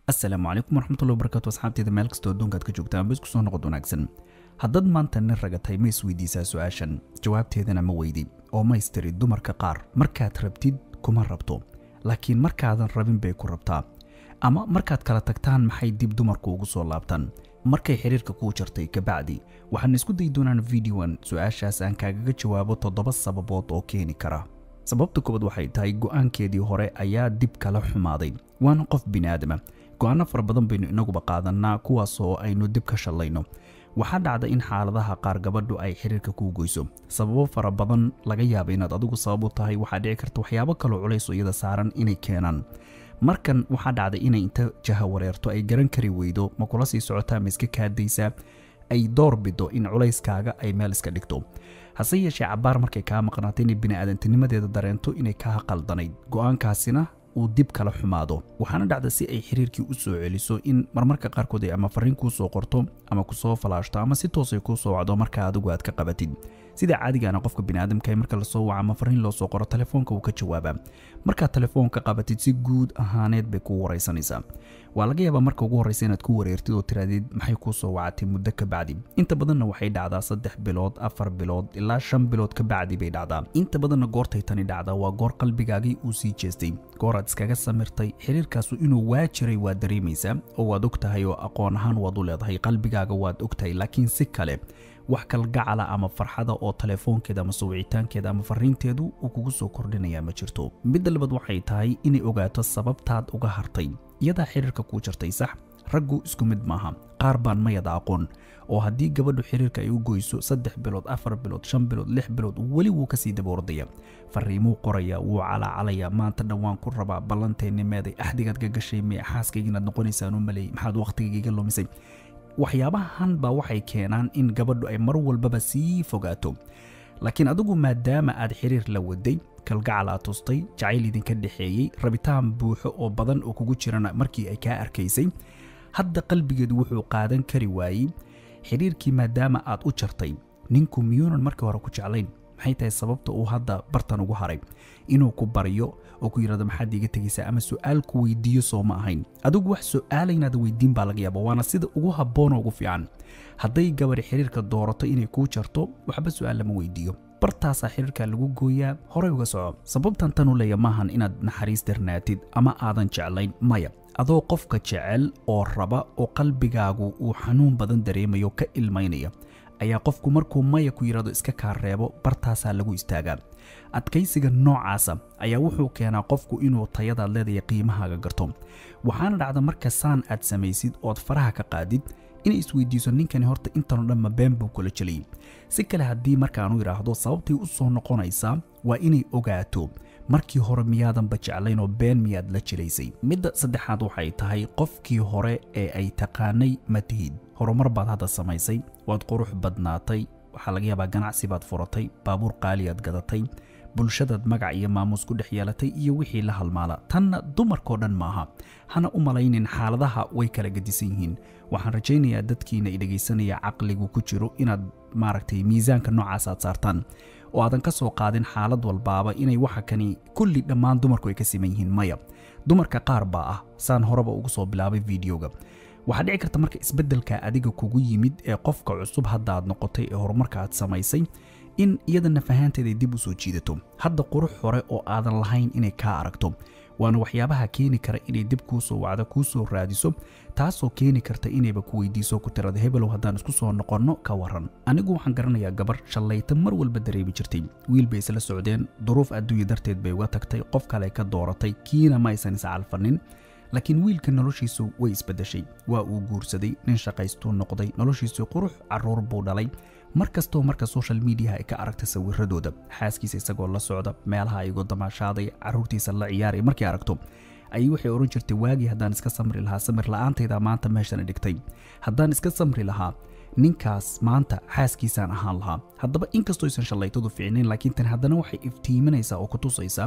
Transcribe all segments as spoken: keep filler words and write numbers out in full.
السلام عليكم ورحمة الله وبركاته أصحابتي meel kastoo adduunka aad ka joogtaan bas ku soo noqod wanaagsan haddaad maanta nin ragatay ma isweydiisaa su'aashan jawaabteedana ma weydi oo ma istiri dumarka qaar markaad rabtid kuma rabto laakiin markaadan rabin bay ku rabtaa ama markaad kala tagtaan maxay dib dumarku ugu soo laabtaan markay xiriirka ku jirtay ka bacdi waxaan isku day doonaan videoan su'aashaas aan kaaga jawaabo toddoba sababood oo keeni kara sababta koowaad waxay tahay go'aankeedii hore ayaa dib kala xumaaday waana qof bini'aadama go'aano fara badan baynu inaguba qaadanaa kuwaas oo aynu dib ka shalayno waxa dhacda in xaaladaha qaar gabadhu ay xiriirka ku goyso sababo fara badan laga yaabo inaad adigu sabab u tahay waxa dhici karta waxyaabo kale culays iyada saaran inay keenaan markan waxa dhacda inay inta jaha wareerto ay garan kari weydo ma kula sii socotaa ma iska kaadaysa ay door bido in culayskaaga ay meel iska dhigto hase yeeshee cabaar markay ka maqnaatay in bini'aadantinimadeeda dareento inay ka qaldanayd go'aankaasina uu dib kala xumaado waxaana dhacda si ay xiriirkii u soo celiso in marmarka qaarkood ay ama fariin ku soo qorto ama ku soo falaashto ama si toos ah ku soo wacdo marka adigu aad ka qabatid sida caadiga ah qofka bini'aadamka ay marka la soo waco ama fariin loo soo qoro telefoonka uu ka jawaaba marka telefoonka qabatid si guud ahaaneed bay ku wareysanaysaa waa laga yaabaa marka ugu horeysa inaad ku wareertid oo tiraadid maxay ku soo wacatay muddo ka bacdi inta badanna waxay dhacdaa saddex bilood afar bilood ilaa shan bilood ka bacdi bay dhacdaa inta badanna goortay tani dhacdaa waa goor qalbigaagii uu sii jeestay goor aad iskaga samirtay xiriirkaas inuu waajiray waa dareemaysaa oo waad ogtahay oo aqoon ahaan waad u leedahay qalbigaaga waad ogtahay laakiin si kale wax kala gacala ama farxada oo telefoonkeeda ama sawicitaankeeda ama fariinteedu uu kugu soo kordhinaya ma jirto mid labaad waxay tahay inay ogaato sababtaad uga hartay iyada xiriirka ku jirtay sax raggu isku mid maaha qaar baan ma yada aqoon oo haddii gabadhu xiriirka ay u goyso saddex bilood afar bilood shan bilood lix bilood wali wuu ka sii daboordaya fariimuu qoraya wuu calacalaya maanta dhawaan ku rabaa ballanteenimeeday axdigaad gagashay mee xaaskayga inaad noqonaysaan u malay maxaad waqtigayga lumisay waxyaabahan baa waxay keenaan in gabadhu ay mar walbaba sii fogaato laakiin adigu maadaama aad xiriir la waday kalgacal aad tustay jacayl idinka dhaxeeyay rabitaan buuxo oo badan oo kugu jirana markii ay ka arkaysay hadda qalbigeedu wuxuu qaadan kari waayay xiriirkii maadaama aad u jartay ninku miyuunan markii hore ku jeclayn maxay tahay sababta uu hadda bartan ugu haray inuu ku bariyo oo ku yiraahdo maxaad iga tagaysaa ama su'aal ku weydiiyo soo ma ahayn adigu wax su'aal inaad weydiin baa laga yaabaa waana sida ugu habboon oo ugu fiican hadday gabar xiriirka doorato inay ku jarto waxba su'aal lama weydiiyo bartaasa xiriirka lagu gooyaa hore uga soco sababtan tan u leeyahay maahan inaad naxariis darnaatid ama aadan jeclayn maya adoo qofka jecel oo raba oo qalbigaagu uu xanuun badan dareemayo ka ilmaynaya ayaa qofku markuu maya ku yiraahdo iska ka reebo bartaasa lagu istaagaa adkaysiga noocaasa ayaa wuxuu keenaa qofku inuu tayada leedahay qiimahaaga garto waxaana dhacda marka saan aad samaysid oo faraha ka qaadid inay isweydiiso ninkani horta intan oo dhan ma been buu kula jelay si kale haddii markaan u yiraahdo sababtii u soo noqonaysa waa inay ogaato markii hore miyaadan ba jeclayn oo been miyaad la jilaysay midda saddexaad waxay tahay qofkii hore ee ay taqaanay ma tihid horumar baad hadda samaysay waad qurux badnaatay waxa laga yaabaa ganacsi baad furatay baabuur qaali aad gadatay bulshada magac iyo maamuus ku dhex yeelatay iyo wixii la halmaala tanna dumarkoo dhan maaha hana u malaynin xaaladaha way kala gadisan yihiin waxaan rajaynayaa dadkiina i dhageysanaya caqligu ku jiro inaad maaragtay miisaanka noocaas aad saartaan oo aadan ka soo qaadin xaalad walbaaba inay waxa kani kulli dhammaan dumarku ay ka siman yihiin maya dumarka qaar baa ah saan horeba ugu soo bilaabay videoga waxa dhici karta marka isbeddelka adiga kugu yimid ee qofka cusub hadda aad noqotay ee horumarka aad samaysay in iyadana fahanteeda dib u soo jiidato hadda qurux hore oo aadan lahayn inay ka aragto waana waxyaabaha keeni kara inay dib ku soo wacdo ku soo raadiso taasoo keeni karta inayba ku weydiiso ku tirada hebelow haddaan isku soo noqonno ka waran anigu waxaan garanayaa gabar shalayta mar walba dareemi jirtay wiil bay isla socdeen duruuf adduunyo darteed bay uga tagtay qof kale ka dooratay kiina ma aysan is calfanin laakiin wiilka noloshiisu way isbedeshay waa uu guursaday nin shaqaystuu noqday noloshiisu qurux caruur buu dhalay markastoo marka social media ay ka aragta sawiradooda xaaskiisa isagoo la socda meelaha ay ugu damaashaaday caruurtiisa la ciyaaray markii aragto ay waxay oran jirtay waagi haddaan iska samri lahaa samir la'aantayda maanta meeshan dhigtay haddaan iska samri lahaa ninkaas maanta xaaskiisaan ahaan lahaa haddaba inkastoo aysan shalaytadu fiicnayn laakiin tan haddana waxay iftiiminaysaa oo ku tusaysaa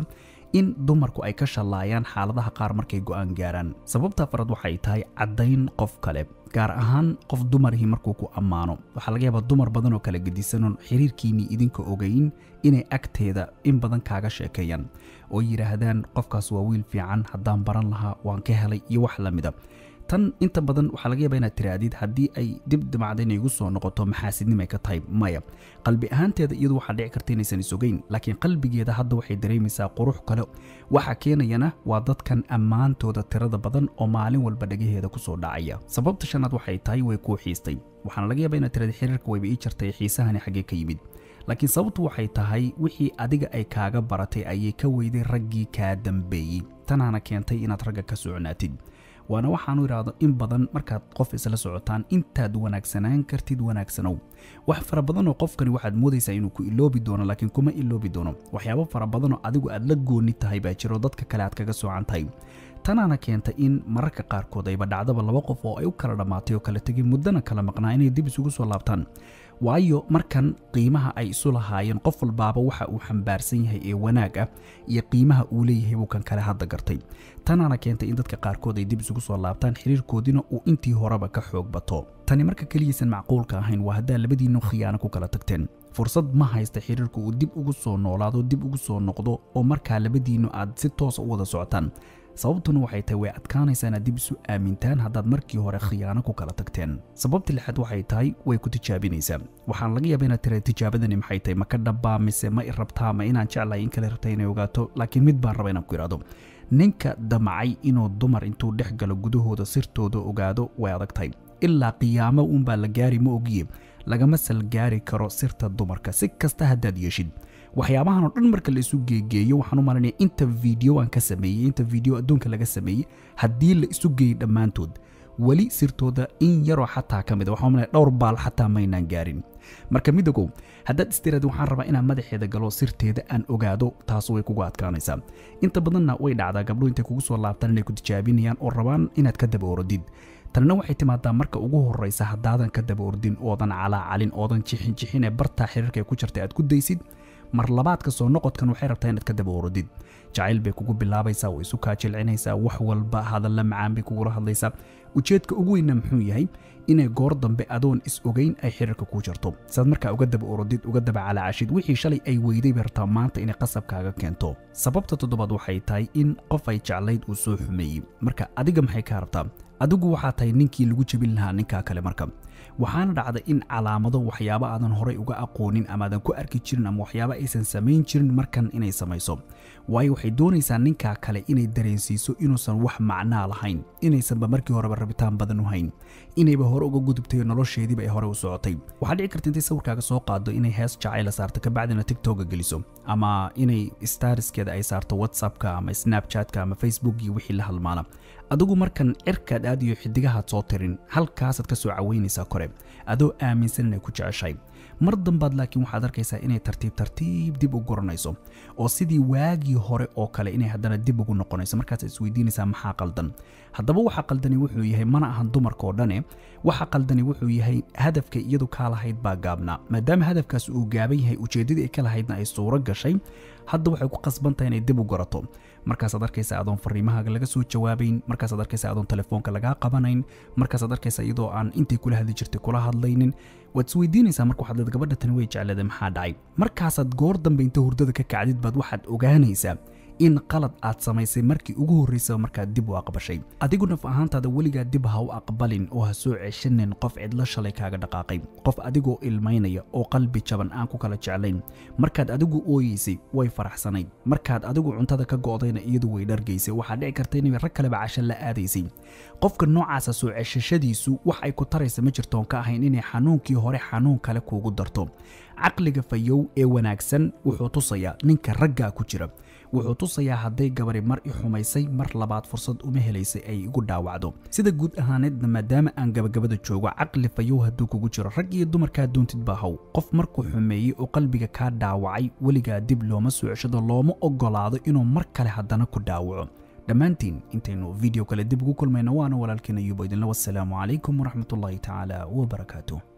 in dumarku ay ka shalaayaan xaaladaha qaar markay go'aan gaaraan sababta farad waxay tahay cadayn qof kale gaar ahaan qof dumarihii markuu ku ammaano waxa laga yaabaa dumar badan oo kala gedisan xiriirkiini idinka ogeyn inay agteeda in badan kaaga sheekeeyaan oo yiraahdaan qofkaas waa wiil fiican haddaan baran lahaa waan ka helay iyo wax la mid ah tan inta badan waxa laga yaabaa inaad tiraadid haddii ay dib damacdayn igu soo noqoto maxaasidnimo ay ka tahay maya qalbi ahaanteeda iyadu waxa dhici karta inaysan isogeyn laakiin qalbigeeda hadda waxay dareemaysaa qurux kale waxa keenayana waa dadkan ammaantooda tirada badan oo maalin walba dhagaheeda ku soo dhacaya sababta shanaad waxay tahay way ku xiistay waxaan laga yaabaa inaad tiraadid xiriirka wayba ii jartay xiisahani xagee ka yimid laakiin sababtu waxay tahay wixii adiga ay kaaga baratay ayay ka weyday raggii ka dambeeyay tanaana keentay inaad ragga ka socnaatid waana waxaanu iraado in badan markaad qof isla socotaan intaad wanaagsanaan kartid wanaagsanow wax fara badan oo qofkani waxaad moodaysaa inuu ku iloobi doono laakiin kuma iloobi doono waxyaabo fara badan oo adigu aad la gooni tahay baa jiro dadka kale aad kaga soocan tahay tanaana keenta in mararka qaarkood ayba dhacdaba laba qof oo ay u kala dhamaatay oo kala tegin muddana kala maqnaa inay dib isugu soo laabtaan waayo markan qiimaha ay isu lahaayeen qof walbaaba waxa uu xambaarsan yahay ee wanaag ah iyo qiimaha uu leeyahay uu kan kale hadda gartay tanaana keentay in dadka qaarkood ay dib isugu soo laabtaan xiriirkoodina uu intii horeba ka xoog bato tani marka kaligiisan macquulka ahayn waa haddaa labadiinnu khiyaano ku kala tagteen fursad ma haysta xiriirku uu dib ugu soo noolaado dib ugu soo noqdo oo markaa labadiinnu aad si toos u wada socotaan sababtuna waxay tahay way adkaanaysaa inaad dib isu aamintaan haddaad markii hore khiyaano ku kala tagteen sababta lixaad waxay tahay way ku tijaabinaysaa waxaan laga yaabaa inaad tiraad tijaabadani maxay tahay ma ka dhabbaa mise ma i rabtaa ma inaan jeclahay in kale rabtay inay ogaato laakiin mid baan raba inaan ku idhaahdo ninka damacay inuu dumar intuu dhex galo gudahooda sirtooda ogaado way adag tahay ilaa qiyaamo uunbaa la gaari ma ogiye lagama sal gaari karo sirta dumarka si kasta haddaad yeeshid waxyaabahan oo dhan marka la isu geegeeyo waxaan u maleynayaa inta video aan ka sameeyay inta video adduunka laga sameeyay haddii la isu geeyo dhammaantood wali sirtooda in yaroo xataa ka mid ah waxaan u maleynayaa dhowr baal xataa maynaan gaarin marka midagow haddaad istiraad waxaan rabaa inaan madaxeeda galo sirteeda aan ogaado taas way kugu adkaanaysaa inta badanna way dhacdaa gabdho intay kugu soo laabtaan inay ku tijaabinayaan oo rabaan inaad ka daba orodid tanna waxay timaadaa marka ugu horreysa haddaadan ka daba ordin oodan calaacalin oodan jixin jixin ee bartaa xiriirka ku jirtay aad ku daysid mar labaadka soo noqodkan waxay rabtaa inaad ka daba orodid jacayl bay kugu bilaabaysaa way isu kaajilcinaysaa wax walba hadalla macaan bay kugula hadlaysaa ujeedka ugu weynna muxuu yahay inay goor dambe adoon is ogeyn ay xiriirka ku jirto saad markaa uga daba orodid uga daba calaacashid wixii shalay ay weyday bay rabtaa maanta inay qasabkaaga keento sababta toddobaad waxay tahay in qof ay jeclayd uu soo xumeeyey marka adiga maxay kaa rabtaa adigu waxaa tahay ninkii lagu jebin lahaa ninkaa kale marka waxaana dhacda in calaamado waxyaabo aadan horay uga aqoonin ama aadan ku arki jirin ama waxyaabo aysan samayn jirin markan inay samayso waayo waxay doonaysaa ninkaa kale inay dareensiiso inuusan wax macnaa lahayn inaysanba markii horeba rabitaan badan u hayn inayba hore uga gudubtay nolosheediiba ay hore u socotay waxaa dhici karta intay sawirkaaga soo qaado inay hees jacayla saarto kabacdina tiktoka geliso ama inay stariskeeda ay saarto whatsappka ama snapchatka ama facebook iyo wixii la halmaana adigu markan cirkaad aad iyo xidigahaad soo tirin halkaasaad ka soo caweynaysaa kore adoo aaminsan inay ku jeceshahay mar dambaad laakiin waxaad arkaysaa inay tartiib tartiib dib u guranayso oo sidii waagii hore oo kale inay haddana dib ugu noqonayso markaas isweydiinaysaa maxaa qaldan haddaba waxa qaldani wuxuu yahay mana ahan dumarka oo dhane waxa qaldani wuxuu yahay hadafka iyadu ka lahayd baa gaabnaa maadaama hadafkaas uu gaaban yahay ujeedadii ay ka lahaydna ay suuro gashay hadda waxay ku qasban tahay inay dib u garato markaasaad arkaysaa adoon fariimahaaga laga soo jawaabayn markaasaad arkaysaa adoon telefoonka lagaa qabanayn markaasaad arkaysaa iyadoo aan intay kula hadli jirtay kula hadlaynin waad isweydiinaysaa marka waxaad leed gabadha tani way jecleeday maxaa dhacay markaasaad goor dambe inta hurdada ka kacdid baad waxaad ogaanaysaa in qalad aad samaysay markii ugu horreysay markaad dib u aqbashay adigu naf ahaantaada weligaa dib ha u aqbalin oo ha soo ceshanin qof cidla shalay kaaga dhaqaaqay qof adigoo ilmaynaya oo qalbi jaban aan ku kala jeclayn markaad adigu ooyeysay way faraxsanayd markaad adigu cuntada ka go'dayna iyadu way dhargaysay waxaa dhici karta inay rag kaleba casho la aadaysay qofka noocaasa soo ceshashadiisu wax ay ku taraysa ma jirtoon ka ahayn inay xanuunkii hore xanuun kale kuugu darto caqliga fayow ee wanaagsan wuxuu tusayaa ninka raggaa ku jira wuxuu tusayaa hadday gabari mar i xumaysay mar labaad fursad uma helaysay ay igu dhaawacdo sida guud ahaaneedna maadaama aan gabagabada joogo caqli fayow hadduu kugu jiro rag iyo dumarkaa doontid baa haw qof markuu xumeeyey oo qalbiga kaa dhaawacay weligaa dib looma soo ceshado looma ogolaado inuu mar kale haddana ku dhaawaco dhammaantiin intaynu video kale dib ugu kulmayno waana walaalkiina yuubo idinla wassalaamu calaykum waraxmatullaahi tacaala wabarakaatuh